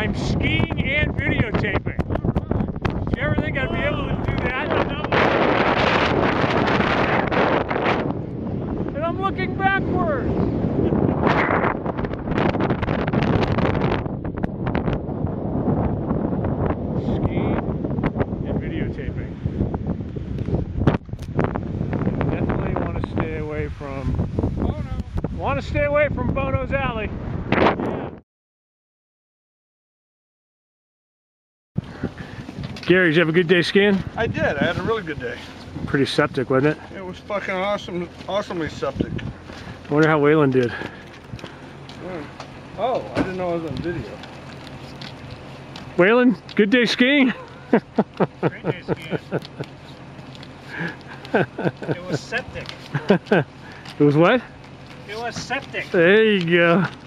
I'm skiing and videotaping. Did you ever think I'd be able to do that? And I'm looking backwards. Skiing and videotaping. Definitely want to stay away from Bono's Alley. Gary, did you have a good day skiing? I did. I had a really good day. Pretty septic, wasn't it? It was fucking awesome, awesomely septic. I wonder how Waylon did. Oh, I didn't know I was on video. Waylon, good day skiing? Great day skiing. It was septic. It was what? It was septic. There you go.